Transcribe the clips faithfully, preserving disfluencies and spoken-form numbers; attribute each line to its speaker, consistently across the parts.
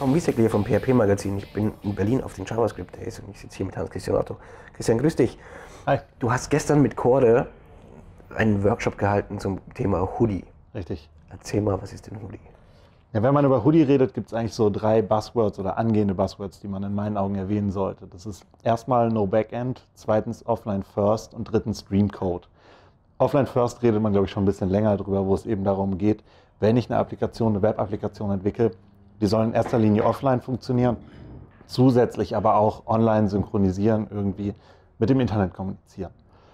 Speaker 1: Tom Wiesegger vom P H P-Magazin. Ich bin in Berlin auf den JavaScript Days und ich sitze hier mit Hans-Christian Otto. Christian, grüß dich.
Speaker 2: Hi.
Speaker 1: Du hast gestern mit Core einen Workshop gehalten zum Thema Hoodie.
Speaker 2: Richtig.
Speaker 1: Erzähl mal, was ist denn Hoodie?
Speaker 2: Ja, wenn man über Hoodie redet, gibt es eigentlich so drei Buzzwords oder angehende Buzzwords, die man in meinen Augen erwähnen sollte. Das ist erstmal No Backend, zweitens Offline First und drittens Dreamcode. Offline First redet man, glaube ich, schon ein bisschen länger drüber, wo es eben darum geht, wenn ich eine Applikation, eine Web-Applikation entwickle, die soll in erster Linie offline funktionieren, zusätzlich aber auch online synchronisieren, irgendwie mit dem Internet kommunizieren.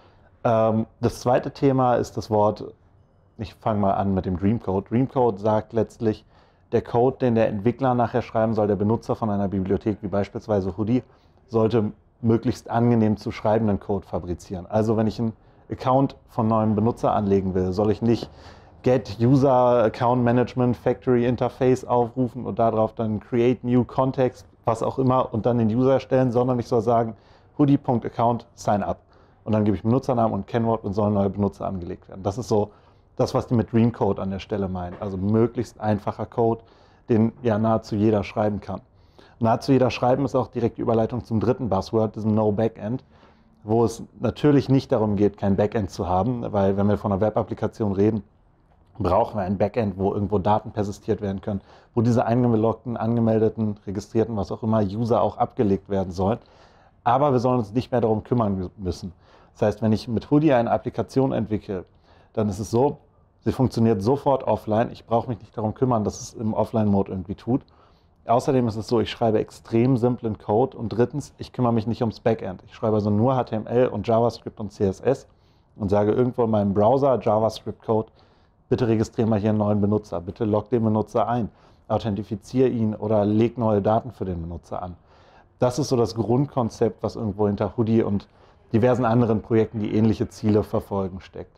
Speaker 2: Ähm, das zweite Thema ist das Wort, ich fange mal an mit dem Dreamcode. Dreamcode sagt letztlich, der Code, den der Entwickler nachher schreiben soll, der Benutzer von einer Bibliothek wie beispielsweise Hoodie, sollte möglichst angenehm zu schreibenden Code fabrizieren. Also wenn ich einen Account von neuem Benutzer anlegen will, soll ich nicht Get User Account Management Factory Interface aufrufen und darauf dann Create New Context, was auch immer, und dann den User erstellen, sondern ich soll sagen hoodie.account sign up. Und dann gebe ich Benutzernamen und Kennwort und sollen neue Benutzer angelegt werden. Das ist so das, was die mit Dreamcode an der Stelle meinen. Also möglichst einfacher Code, den ja nahezu jeder schreiben kann. Nahezu jeder schreiben ist auch direkt die Überleitung zum dritten Buzzword, diesem No Backend, wo es natürlich nicht darum geht, kein Backend zu haben, weil wenn wir von einer Web-Applikation reden, brauchen wir ein Backend, wo irgendwo Daten persistiert werden können, wo diese eingeloggten, angemeldeten, registrierten, was auch immer, User auch abgelegt werden sollen. Aber wir sollen uns nicht mehr darum kümmern müssen. Das heißt, wenn ich mit Hoodie eine Applikation entwickle, dann ist es so, sie funktioniert sofort offline. Ich brauche mich nicht darum kümmern, dass es im Offline-Mode irgendwie tut. Außerdem ist es so, ich schreibe extrem simplen Code. Und drittens, ich kümmere mich nicht ums Backend. Ich schreibe also nur H T M L und JavaScript und C S S und sage irgendwo in meinem Browser JavaScript-Code, bitte registriere mal hier einen neuen Benutzer, bitte log den Benutzer ein, authentifiziere ihn oder leg neue Daten für den Benutzer an. Das ist so das Grundkonzept, was irgendwo hinter Hoodie und diversen anderen Projekten, die ähnliche Ziele verfolgen, steckt.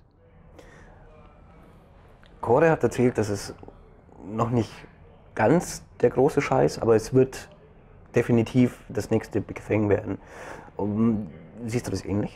Speaker 1: Core hat erzählt, dass es noch nicht ganz der große Scheiß, aber es wird definitiv das nächste Big Thing werden. Um, siehst du das ähnlich?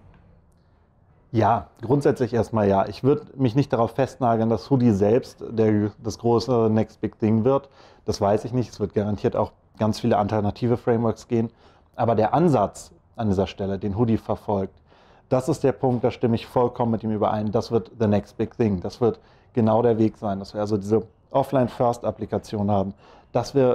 Speaker 2: Ja, grundsätzlich erstmal ja. Ich würde mich nicht darauf festnageln, dass Hoodie selbst der, das große Next Big Thing wird. Das weiß ich nicht. Es wird garantiert auch ganz viele alternative Frameworks gehen. Aber der Ansatz an dieser Stelle, den Hoodie verfolgt, das ist der Punkt, da stimme ich vollkommen mit ihm überein. Das wird the next big thing. Das wird genau der Weg sein, dass wir also diese Offline-First-Applikation haben, dass wir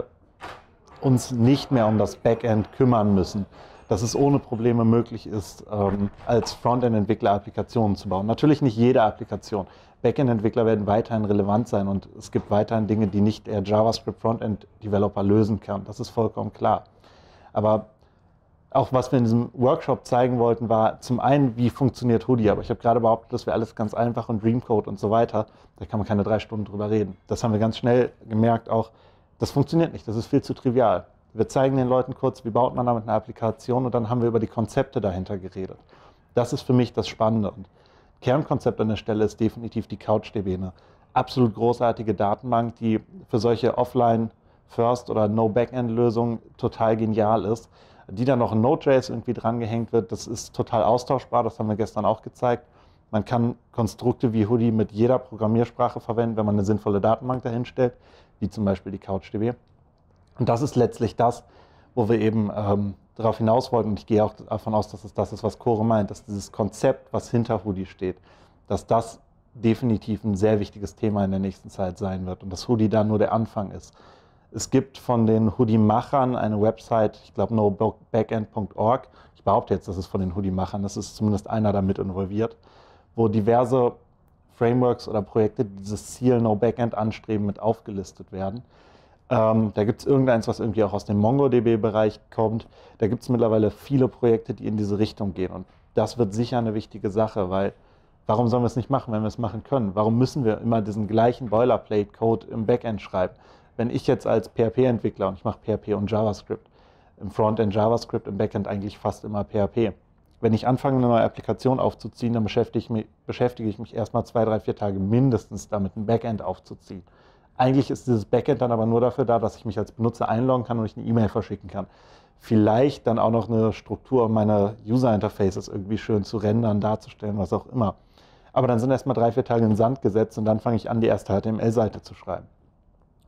Speaker 2: uns nicht mehr um das Backend kümmern müssen, dass es ohne Probleme möglich ist, ähm, als Frontend-Entwickler Applikationen zu bauen. Natürlich nicht jede Applikation. Backend-Entwickler werden weiterhin relevant sein und es gibt weiterhin Dinge, die nicht der JavaScript-Frontend-Developer lösen kann. Das ist vollkommen klar. Aber auch was wir in diesem Workshop zeigen wollten, war zum einen, wie funktioniert Hoodie. Aber ich habe gerade behauptet, das wäre alles ganz einfach und Dreamcode und so weiter. Da kann man keine drei Stunden drüber reden. Das haben wir ganz schnell gemerkt auch, das funktioniert nicht, das ist viel zu trivial. Wir zeigen den Leuten kurz, wie baut man damit eine Applikation und dann haben wir über die Konzepte dahinter geredet. Das ist für mich das Spannende. Und Kernkonzept an der Stelle ist definitiv die CouchDB, eine absolut großartige Datenbank, die für solche Offline-First- oder No-Backend-Lösungen total genial ist, die dann noch in Node.js irgendwie drangehängt wird. Das ist total austauschbar, das haben wir gestern auch gezeigt. Man kann Konstrukte wie Hoodie mit jeder Programmiersprache verwenden, wenn man eine sinnvolle Datenbank dahin stellt, wie zum Beispiel die CouchDB. Und das ist letztlich das, wo wir eben ähm, darauf hinaus wollten. Und ich gehe auch davon aus, dass es das ist, was Core meint, dass dieses Konzept, was hinter Hoodie steht, dass das definitiv ein sehr wichtiges Thema in der nächsten Zeit sein wird und dass Hoodie da nur der Anfang ist. Es gibt von den Hoodie-Machern eine Website, ich glaube no backend punkt org. Ich behaupte jetzt, das ist von den Hoodie-Machern, das ist zumindest einer damit involviert, wo diverse Frameworks oder Projekte, die dieses Ziel No Backend anstreben, mit aufgelistet werden. Ähm, da gibt es irgendeins, was irgendwie auch aus dem MongoDB-Bereich kommt. Da gibt es mittlerweile viele Projekte, die in diese Richtung gehen. Und das wird sicher eine wichtige Sache, weil warum sollen wir es nicht machen, wenn wir es machen können? Warum müssen wir immer diesen gleichen Boilerplate-Code im Backend schreiben? Wenn ich jetzt als P H P-Entwickler, und ich mache P H P und JavaScript, im Frontend JavaScript, im Backend eigentlich fast immer P H P. Wenn ich anfange, eine neue Applikation aufzuziehen, dann beschäftige ich mich, beschäftige ich mich erstmal zwei, drei, vier Tage mindestens damit, ein Backend aufzuziehen. Eigentlich ist dieses Backend dann aber nur dafür da, dass ich mich als Benutzer einloggen kann und ich eine E-Mail verschicken kann. Vielleicht dann auch noch eine Struktur, um meine User-Interfaces irgendwie schön zu rendern, darzustellen, was auch immer. Aber dann sind erstmal drei, vier Tage in den Sand gesetzt und dann fange ich an, die erste H T M L-Seite zu schreiben.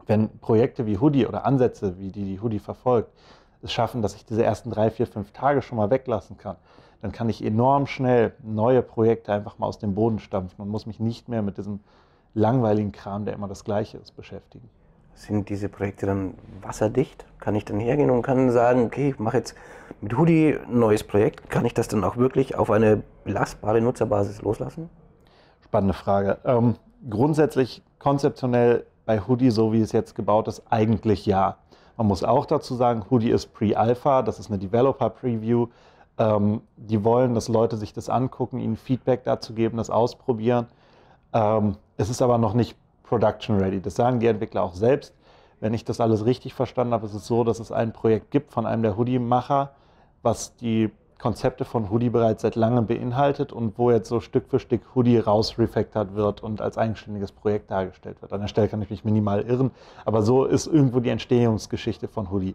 Speaker 2: wenn Projekte wie Hoodie oder Ansätze, wie die die Hoodie verfolgt, es schaffen, dass ich diese ersten drei, vier, fünf Tage schon mal weglassen kann, dann kann ich enorm schnell neue Projekte einfach mal aus dem Boden stampfen und muss mich nicht mehr mit diesem langweiligen Kram, der immer das Gleiche ist, beschäftigen.
Speaker 1: Sind diese Projekte dann wasserdicht? Kann ich dann hergehen und kann sagen, okay, ich mache jetzt mit Hoodie ein neues Projekt. Kann ich das dann auch wirklich auf eine belastbare Nutzerbasis loslassen?
Speaker 2: Spannende Frage. Ähm, grundsätzlich konzeptionell bei Hoodie, so wie es jetzt gebaut ist, eigentlich ja. Man muss auch dazu sagen, Hoodie ist Pre-Alpha, das ist eine Developer-Preview. Ähm, die wollen, dass Leute sich das angucken, ihnen Feedback dazu geben, das ausprobieren. Ähm, es ist aber noch nicht Production Ready. Das sagen die Entwickler auch selbst. Wenn ich das alles richtig verstanden habe, ist es so, dass es ein Projekt gibt von einem der Hoodie-Macher, was die Konzepte von Hoodie bereits seit langem beinhaltet und wo jetzt so Stück für Stück Hoodie rausrefactored wird und als eigenständiges Projekt dargestellt wird. An der Stelle kann ich mich minimal irren, aber so ist irgendwo die Entstehungsgeschichte von Hoodie.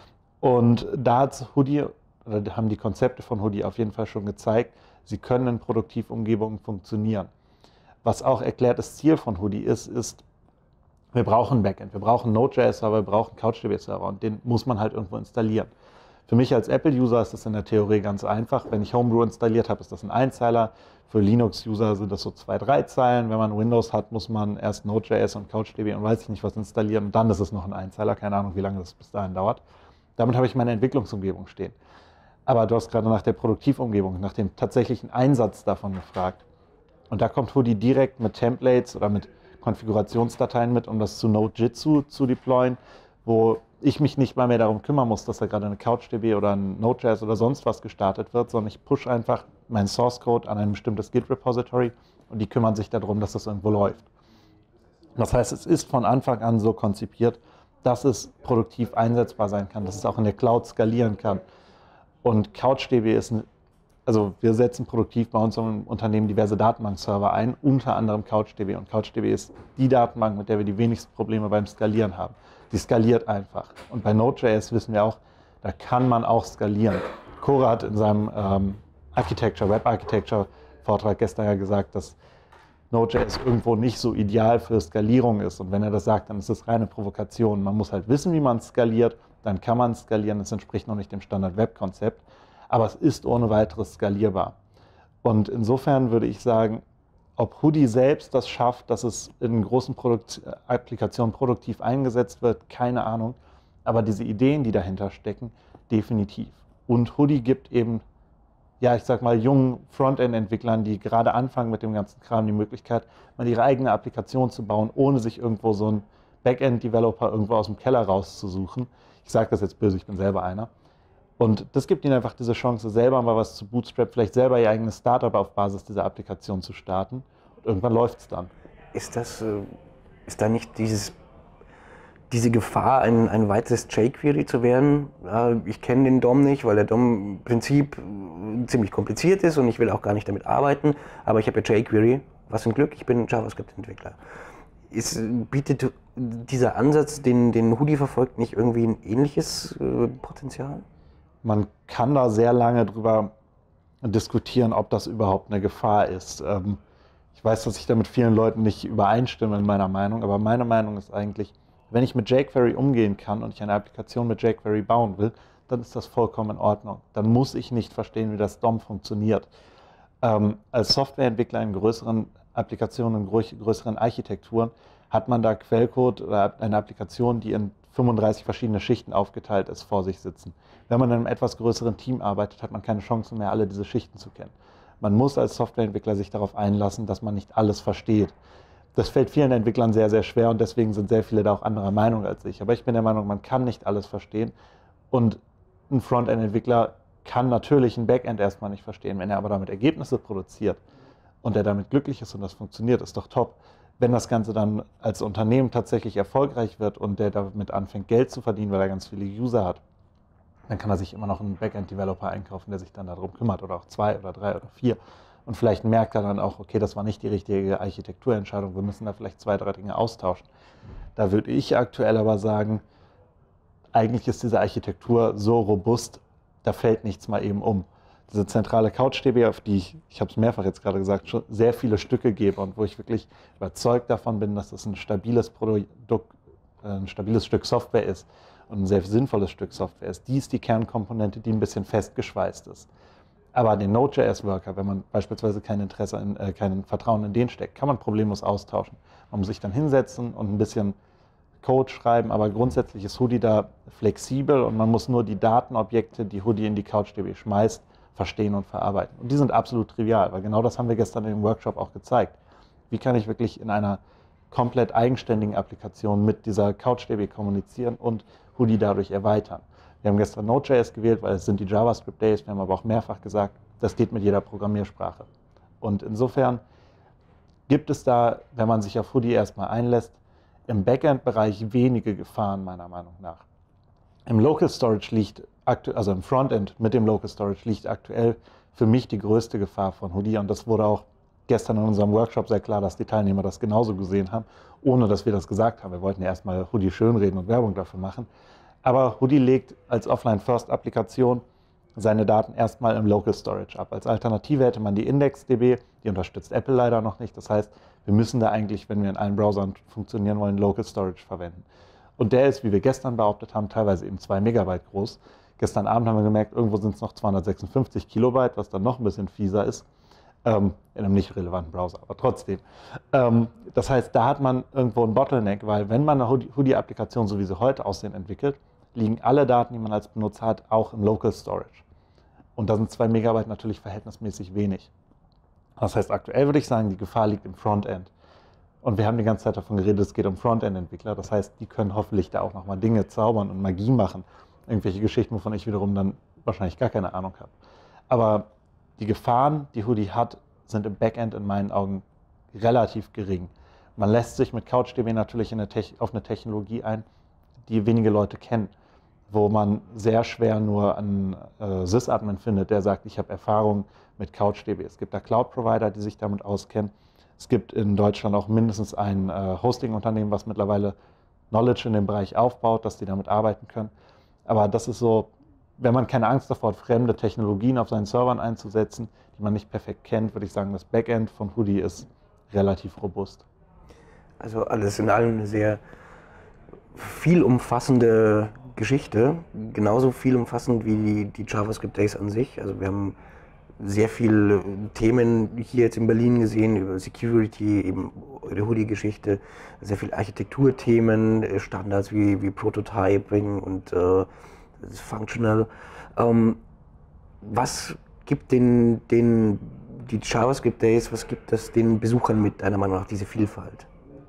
Speaker 2: Und da hat Hoodie, oder haben die Konzepte von Hoodie auf jeden Fall schon gezeigt, sie können in Produktivumgebungen funktionieren. Was auch erklärtes Ziel von Hoodie ist, ist, wir brauchen ein Backend, wir brauchen Node.js-Server, wir brauchen CouchDB-Server und den muss man halt irgendwo installieren. Für mich als Apple-User ist das in der Theorie ganz einfach. Wenn ich Homebrew installiert habe, ist das ein Einzeiler. Für Linux-User sind das so zwei, drei Zeilen. Wenn man Windows hat, muss man erst Node.js und CouchDB und weiß ich nicht was installieren und dann ist es noch ein Einzeiler. Keine Ahnung, wie lange das bis dahin dauert. Damit habe ich meine Entwicklungsumgebung stehen. Aber du hast gerade nach der Produktivumgebung, nach dem tatsächlichen Einsatz davon gefragt. Und da kommt Hoodie direkt mit Templates oder mit Konfigurationsdateien mit, um das zu Node.jitsu zu deployen, wo ich mich nicht mal mehr darum kümmern muss, dass da gerade eine CouchDB oder ein Node.js oder sonst was gestartet wird, sondern ich push einfach meinen Source Code an ein bestimmtes Git-Repository und die kümmern sich darum, dass das irgendwo läuft. Das heißt, es ist von Anfang an so konzipiert, dass es produktiv einsetzbar sein kann, dass es auch in der Cloud skalieren kann. Und CouchDB ist ein Also wir setzen produktiv bei uns im Unternehmen diverse Datenbankserver ein, unter anderem CouchDB. Und CouchDB ist die Datenbank, mit der wir die wenigsten Probleme beim Skalieren haben. Die skaliert einfach. Und bei Node.js wissen wir auch, da kann man auch skalieren. Cora hat in seinem ähm, Architecture, Web Architecture Vortrag gestern ja gesagt, dass Node.js irgendwo nicht so ideal für Skalierung ist. Und wenn er das sagt, dann ist das reine Provokation. Man muss halt wissen, wie man skaliert, dann kann man skalieren. Das entspricht noch nicht dem Standard-Web-Konzept. Aber es ist ohne weiteres skalierbar. Und insofern würde ich sagen, ob Hoodie selbst das schafft, dass es in großen Produkt Applikationen produktiv eingesetzt wird, keine Ahnung. Aber diese Ideen, die dahinter stecken, definitiv. Und Hoodie gibt eben, ja, ich sag mal, jungen Frontend-Entwicklern, die gerade anfangen mit dem ganzen Kram, die Möglichkeit, mal ihre eigene Applikation zu bauen, ohne sich irgendwo so einen Backend-Developer irgendwo aus dem Keller rauszusuchen. Ich sage das jetzt böse, ich bin selber einer. Und das gibt ihnen einfach diese Chance, selber mal was zu Bootstrap, vielleicht selber ihr eigenes Startup auf Basis dieser Applikation zu starten. Und irgendwann läuft es dann.
Speaker 1: Ist das, ist da nicht dieses, diese Gefahr, ein, ein weiteres jQuery zu werden? Ja, ich kenne den D O M nicht, weil der D O M im Prinzip ziemlich kompliziert ist und ich will auch gar nicht damit arbeiten. Aber ich habe ja jQuery. Was ein Glück, ich bin JavaScript-Entwickler. Ist, bietet dieser Ansatz, den, den Hoodie verfolgt, nicht irgendwie ein ähnliches äh, Potenzial?
Speaker 2: Man kann da sehr lange drüber diskutieren, ob das überhaupt eine Gefahr ist. Ich weiß, dass ich da mit vielen Leuten nicht übereinstimme in meiner Meinung, aber meine Meinung ist eigentlich, wenn ich mit jQuery umgehen kann und ich eine Applikation mit jQuery bauen will, dann ist das vollkommen in Ordnung. Dann muss ich nicht verstehen, wie das D O M funktioniert. Ähm, als Softwareentwickler in größeren Applikationen, in größeren Architekturen, hat man da Quellcode oder eine Applikation, die in fünfunddreißig verschiedene Schichten aufgeteilt ist, vor sich sitzen. Wenn man in einem etwas größeren Team arbeitet, hat man keine Chance mehr, alle diese Schichten zu kennen. Man muss als Softwareentwickler sich darauf einlassen, dass man nicht alles versteht. Das fällt vielen Entwicklern sehr, sehr schwer und deswegen sind sehr viele da auch anderer Meinung als ich. Aber ich bin der Meinung, man kann nicht alles verstehen und ein Frontend-Entwickler kann natürlich ein Backend erstmal nicht verstehen. Wenn er aber damit Ergebnisse produziert und er damit glücklich ist und das funktioniert, ist doch top. Wenn das Ganze dann als Unternehmen tatsächlich erfolgreich wird und der damit anfängt, Geld zu verdienen, weil er ganz viele User hat, dann kann er sich immer noch einen Backend-Developer einkaufen, der sich dann darum kümmert oder auch zwei oder drei oder vier. Und vielleicht merkt er dann auch, okay, das war nicht die richtige Architekturentscheidung, wir müssen da vielleicht zwei, drei Dinge austauschen. Da würde ich aktuell aber sagen, eigentlich ist diese Architektur so robust, da fällt nichts mal eben um. Diese zentrale CouchDB, auf die ich, ich habe es mehrfach jetzt gerade gesagt, schon sehr viele Stücke gebe und wo ich wirklich überzeugt davon bin, dass das ein stabiles Produkt, ein stabiles Stück Software ist und ein sehr sinnvolles Stück Software ist, die ist die Kernkomponente, die ein bisschen festgeschweißt ist. Aber den Node.js-Worker, wenn man beispielsweise kein Interesse, in, äh, kein Vertrauen in den steckt, kann man problemlos austauschen. Man muss sich dann hinsetzen und ein bisschen Code schreiben, aber grundsätzlich ist Hudi da flexibel und man muss nur die Datenobjekte, die Hudi in die CouchDB schmeißt, verstehen und verarbeiten. Und die sind absolut trivial, weil genau das haben wir gestern im Workshop auch gezeigt. Wie kann ich wirklich in einer komplett eigenständigen Applikation mit dieser CouchDB kommunizieren und Hudi dadurch erweitern? Wir haben gestern Node.js gewählt, weil es sind die JavaScript Days. Wir haben aber auch mehrfach gesagt, das geht mit jeder Programmiersprache. Und insofern gibt es da, wenn man sich auf Hudi erstmal einlässt, im Backend-Bereich wenige Gefahren meiner Meinung nach. Im Local Storage liegt, also im Frontend mit dem Local Storage liegt aktuell für mich die größte Gefahr von Hudi. Und das wurde auch gestern in unserem Workshop sehr klar, dass die Teilnehmer das genauso gesehen haben, ohne dass wir das gesagt haben. Wir wollten ja erstmal Hudi schönreden und Werbung dafür machen. Aber Hudi legt als Offline-First-Applikation seine Daten erstmal im Local Storage ab. Als Alternative hätte man die IndexDB, die unterstützt Apple leider noch nicht. Das heißt, wir müssen da eigentlich, wenn wir in allen Browsern funktionieren wollen, Local Storage verwenden. Und der ist, wie wir gestern behauptet haben, teilweise eben zwei Megabyte groß. Gestern Abend haben wir gemerkt, irgendwo sind es noch zweihundertsechsundfünfzig Kilobyte, was dann noch ein bisschen fieser ist. Ähm, in einem nicht relevanten Browser, aber trotzdem. Ähm, das heißt, da hat man irgendwo einen Bottleneck, weil wenn man eine Hudi-Applikation, so wie sie heute aussehen, entwickelt, liegen alle Daten, die man als Benutzer hat, auch im Local Storage. Und da sind zwei Megabyte natürlich verhältnismäßig wenig. Das heißt, aktuell würde ich sagen, die Gefahr liegt im Frontend. Und wir haben die ganze Zeit davon geredet, es geht um Frontend-Entwickler. Das heißt, die können hoffentlich da auch nochmal Dinge zaubern und Magie machen. Irgendwelche Geschichten, wovon ich wiederum dann wahrscheinlich gar keine Ahnung habe. Aber die Gefahren, die Hudi hat, sind im Backend in meinen Augen relativ gering. Man lässt sich mit CouchDB natürlich in eine auf eine Technologie ein, die wenige Leute kennen, wo man sehr schwer nur einen äh, Sysadmin findet, der sagt, ich habe Erfahrung mit CouchDB. Es gibt da Cloud-Provider, die sich damit auskennen. Es gibt in Deutschland auch mindestens ein äh, Hosting-Unternehmen, was mittlerweile Knowledge in dem Bereich aufbaut, dass die damit arbeiten können. Aber das ist so, wenn man keine Angst davor hat, fremde Technologien auf seinen Servern einzusetzen, die man nicht perfekt kennt, würde ich sagen, das Backend von Hudi ist relativ robust.
Speaker 1: Also alles in allem eine sehr viel umfassende Geschichte, genauso viel umfassend wie die, die JavaScript Days an sich. Also wir haben sehr viele Themen hier jetzt in Berlin gesehen, über Security, eben eure Hudi-Geschichte, sehr viele Architekturthemen, Standards wie, wie Prototyping und äh, Functional. Ähm, was gibt den, den, die JavaScript Days, was gibt das den Besuchern mit, deiner Meinung nach, diese Vielfalt?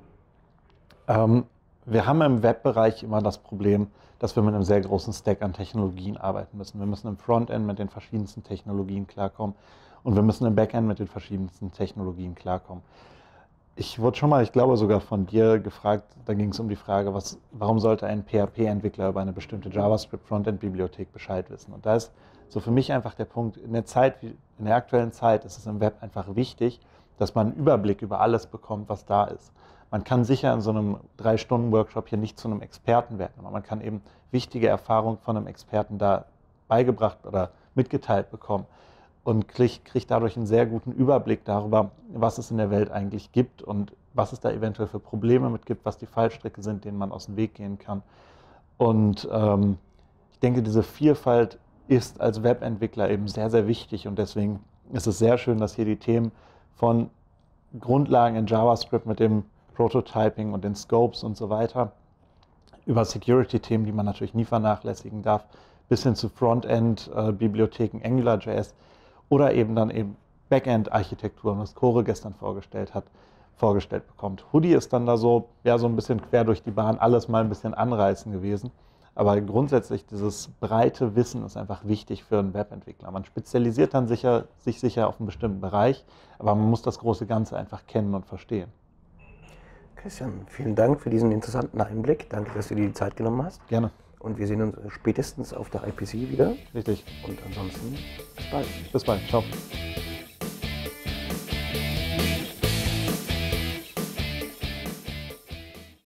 Speaker 2: Ähm, wir haben im Webbereich immer das Problem, dass wir mit einem sehr großen Stack an Technologien arbeiten müssen. Wir müssen im Frontend mit den verschiedensten Technologien klarkommen und wir müssen im Backend mit den verschiedensten Technologien klarkommen. Ich wurde schon mal, ich glaube sogar von dir gefragt, da ging es um die Frage, was, warum sollte ein P H P-Entwickler über eine bestimmte JavaScript-Frontend-Bibliothek Bescheid wissen? Und da ist so für mich einfach der Punkt, in der Zeit, in der aktuellen Zeit ist es im Web einfach wichtig, dass man einen Überblick über alles bekommt, was da ist. Man kann sicher in so einem drei Stunden Workshop hier nicht zu einem Experten werden, aber man kann eben wichtige Erfahrungen von einem Experten da beigebracht oder mitgeteilt bekommen und kriegt, kriegt dadurch einen sehr guten Überblick darüber, was es in der Welt eigentlich gibt und was es da eventuell für Probleme mit gibt, was die Fallstricke sind, denen man aus dem Weg gehen kann. Und ähm, ich denke, diese Vielfalt ist als Webentwickler eben sehr, sehr wichtig und deswegen ist es sehr schön, dass hier die Themen von Grundlagen in JavaScript mit dem Prototyping und den Scopes und so weiter, über Security-Themen, die man natürlich nie vernachlässigen darf, bis hin zu Frontend-Bibliotheken, AngularJS oder eben dann eben Backend-Architekturen, was Core gestern vorgestellt hat, vorgestellt bekommt. Hudi ist dann da so, ja, so ein bisschen quer durch die Bahn, alles mal ein bisschen anreißen gewesen. Aber grundsätzlich dieses breite Wissen ist einfach wichtig für einen Webentwickler. Man spezialisiert dann sicher, sich sicher auf einen bestimmten Bereich, aber man muss das große Ganze einfach kennen und verstehen.
Speaker 1: Christian, vielen Dank für diesen interessanten Einblick. Danke, dass du dir die Zeit genommen hast.
Speaker 2: Gerne.
Speaker 1: Und wir sehen uns spätestens auf der I P C wieder.
Speaker 2: Richtig.
Speaker 1: Und ansonsten bis bald.
Speaker 2: Bis bald. Ciao.